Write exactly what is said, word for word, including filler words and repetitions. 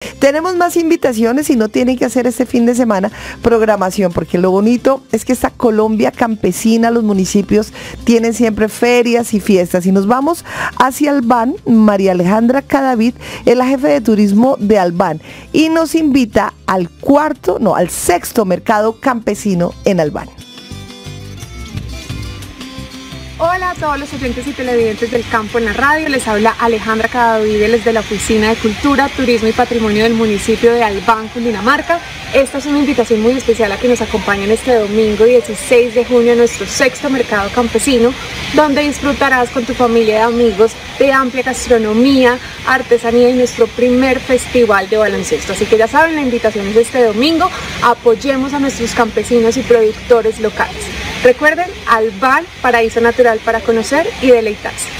Tenemos más invitaciones y no tienen que hacer este fin de semana programación, porque lo bonito es que esta Colombia campesina, los municipios tienen siempre ferias y fiestas. Y nos vamos hacia Albán. María Alejandra Cadavid es la jefe de turismo de Albán y nos invita al cuarto, no, al sexto mercado campesino en Albán. Hola a todos los oyentes y televidentes del Campo en la Radio, les habla Alejandra Cadavid desde la Oficina de Cultura, Turismo y Patrimonio del municipio de Albán, Cundinamarca. Esta es una invitación muy especial a que nos acompañen este domingo dieciséis de junio en nuestro sexto mercado campesino, donde disfrutarás con tu familia y amigos de amplia gastronomía, artesanía y nuestro primer festival de baloncesto. Así que ya saben, la invitación es este domingo, apoyemos a nuestros campesinos y productores locales. Recuerden, Albán, paraíso natural para conocer y deleitarse.